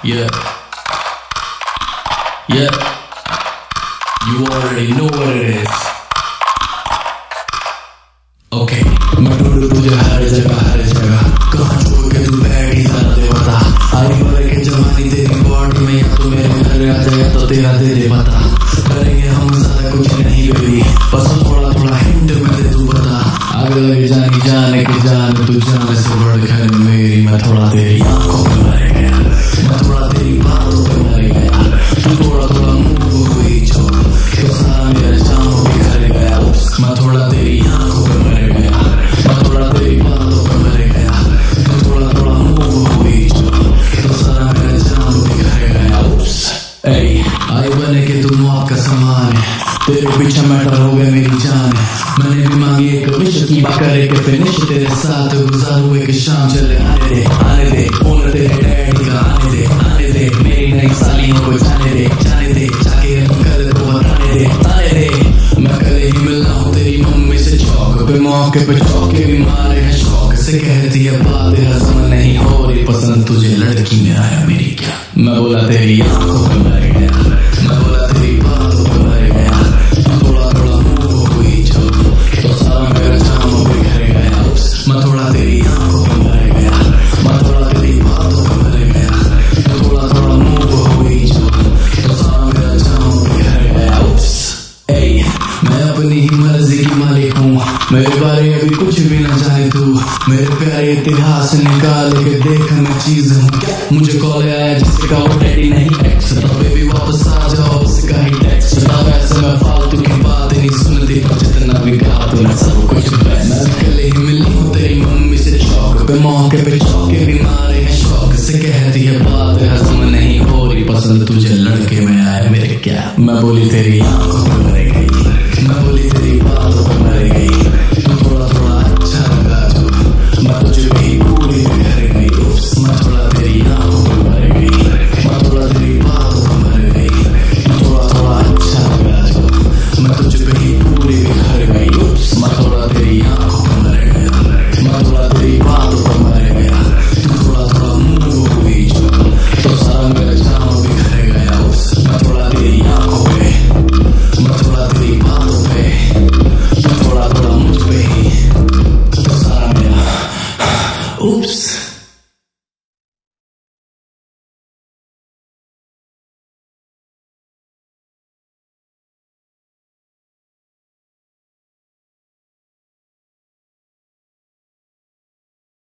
Yeah. Yeah. You already know what it is. Okay. मैं ढूंढूं तुझे हर जगह कहाँ छुप के तू बैठी सारा दे बता आई भर के जवानी तेरी बॉडी में या तो मेरे घर आ जाए तो तेरा दे दे पता करेंगे हम ज्यादा कुछ नहीं बेबी बस थोड़ा थोड़ा हिंट में दे तू बता आगे लगे जानी जाने की जान तू जाने से बढ़कर मेरी मैं थोड़ा तेरी आंखों पे मर गया मैं थोड़ा तेरी बातों पे मर गया तू थोड़ा थोड़ा मूव हुई जो तो सारा मेरा जाम बिखर गया मैं थोड़ा तेरी आंखों पे मर गया मैं थोड़ा तेरी बातों पे मर गया तू थोड़ा थोड़ा मूव हुई जो तो सारा मेरा जाम बिखर गया आई बने के तू मौत का सामान है तेरे पीछे मैटर हो गए मेरी जान मैंने भी मांगी एक विश की बात करे के फिनिश तेरे साथ गुजारूं एक शाम चले आने दे फोन तेरे डैडी का आने दे मेरी नई सालियों को जाने दे जाके कर तो बताने दे मैं कल ही मिला हूँ तेरी मम्मी से चौक पे मौके पे चौके भी मारे हैं शौक से कहती है बात हजम नहीं हो रही पसंद तुझे लड़की में आया मेरी क्या मैं बोला तेरी आंखों पे मर गया मैं बोला तेरी बातों पे मर गया तू थोड़ा थोड़ा मूव हुई जो तो सारा मेरा जाम बिखर गया मैं थोड़ा तेरी आंखों पे मर गया मैं थोड़ा तेरी बातों पे मर गया तू थोड़ा थोड़ा मूव हुई जो तो सारा मेरा जाम बिखर गया मैं अपनी ही मर्जी की मालिक हूँ मेरे बारे अभी कुछ भी ना चाहे तू मेरे प्यारे इतिहास निकाल के देख मैं चीज हूँ क्या मुझे कॉल आया जिसका वो डैडी नहीं टेक्स्ट बेबी वापस आ जाओ उसका ही टेक्स्ट वैसे मैं फालतू की बात नहीं सुनती जितना भी कहा तूने सब कुछ मैं कल ही मिली हूँ तेरी मम्मी से चौक पे मौके पे चौके भी मारे हैं शौक से कहती है बात हजम नहीं हो रही पसंद तुझे लड़के में आए मेरे क्या मैं बोली तेरी आंखों पे मर गई मैं बोली तेरी बातों पे मर गई तू थोड़ा थोड़ा अच्छा लगा जो मैं तुझे भी पूरी बिखर गई मैं थोड़ा तेरी आंखों पे मर गई मैं थोड़ा तेरी बातों पे मर गई तू थोड़ा थोड़ा अच्छा लगा जो मैं तुझे भी पूरी बिखर गई मैं थोड़ा तेरी आंखों पे मर गया मैं थोड़ा तेरी बातों पे मर गया तू थोड़ा थोड़ा मूव हुई जो तो सारा मेरा जाम बिखर गया मैं थोड़ा तेरी आंखों पे मैं थोड़ा तेरी बातों पे तू थोड़ा थोड़ा मुझ पे ही तो सारा मेरा oops